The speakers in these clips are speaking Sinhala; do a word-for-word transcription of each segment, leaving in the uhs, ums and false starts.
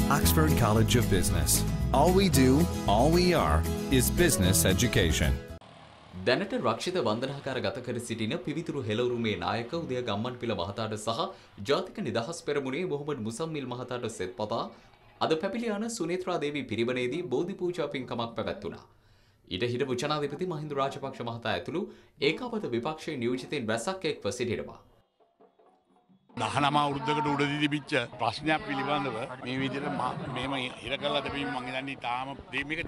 Oxford College of Business. All we do, all we are, is business education. දැනට රක්ෂිත වන්දනාකාර ගත කර සිටින පිවිතුරු හෙළවුරුමේ නායක උදය ගම්මන්පිල මහතාට සහ ජාතික නිදහස් පෙරමුණේ මොහොමඩ් මුසම්මිල් මහතාට සෙත් පතා අද පැපිලි යන සුනේත්‍රා දේවී පිරිවනයේදී බෝධි පූජා පින්කමක් පැවැත්වුණා. ඊට හිටපු ජනාධිපති මහින්ද රාජපක්ෂ මහතා ඇතුළු ඒකාබද්ධ විපක්ෂයේ නියෝජිතයින් රැසක් එක්ව සිටිනවා. දහනම අවුරුද්දකට උඩදී තිබිච්ච ප්‍රශ්නයක් පිළිබඳව මේ විදිහට මේම හිර කරලා තිබීම මම හිතන්නේ තාම මේක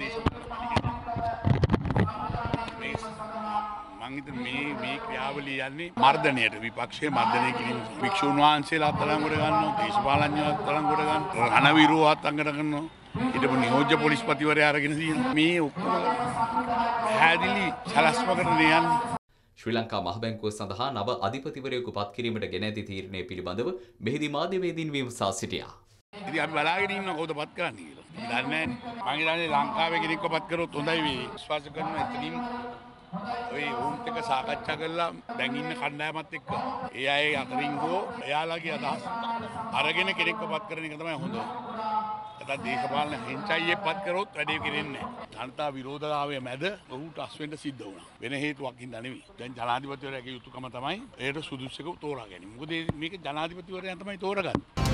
දේශපාලන මම හිතන්නේ මේ මේ ක්‍රියාවලිය යන්නේ මර්ධනයට විපක්ෂයේ මර්ධනය කිරීම වික්ෂුන් වහන්සේලා අත්අඩංගුවට ගන්නවා දේශපාලඥයෝ අත්අඩංගුවට ගන්නවා රණවිරුවෝ අත්අඩංගුවට ගන්නවා ඊටපු නියෝජ්‍ය පොලිස්පතිවරයා අරගෙන තියෙනවා මේ ඔක්කොම හැදිලි සලස්මකට යන්නේ. ශ්‍රී ලංකා මහ බැංකුව සඳහා නව අධිපතිවරයෙකු පත් කිරීමට ගෙන ඇති තීරණය පිළිබඳව මෙහිදී මාධ්‍යවේදීන් විමසා සිටියා. ඉතින් අපි බලාගෙන ඉන්නවා කවුද පත් කරන්නේ කියලා. දන්නේ නැහැ. මම හිතන්නේ ලංකාවේ කෙනෙක්ව පත් කරොත් හොඳයි වෙයි. විශ්වාස කරනවා එතනින් ඔය වුන්ත් එක සාකච්ඡා කරලා දැන් ඉන්න කණ්ඩායමත් එක්ක ඒ අය අතරින් හෝ එයාලගේ අදහස් අරගෙන කෙනෙක්ව පත් කරන එක තමයි හොඳ. නැත්නම් දේශපාලන හෙන්චයියේ පත් කරොත් වැඩේ කෙරෙන්නේ නැහැ. ජනතා විරෝධතාවය මැද ඔහුට අස් වෙන්න සිද්ධ වුණා. වෙන හේතුවක් හින්දා නෙවෙයි. දැන් ජනාධිපතිවරයාගේ යුතුයකම තමයි ඒකට සුදුසුකම් තෝරා ගැනීම. මොකද මේක ජනාධිපතිවරයා තමයි තෝරගන්නේ.